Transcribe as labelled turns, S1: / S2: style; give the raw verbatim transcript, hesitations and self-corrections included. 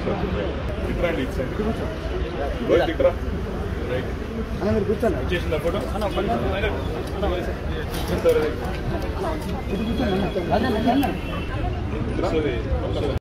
S1: ఇట్రా అండి ఇటు సైడ్ ఇట్రా రైట్ అన్న మీరు కూర్చోండి వచ్చేసిందా ఫోటో అన్న కూర్చోండి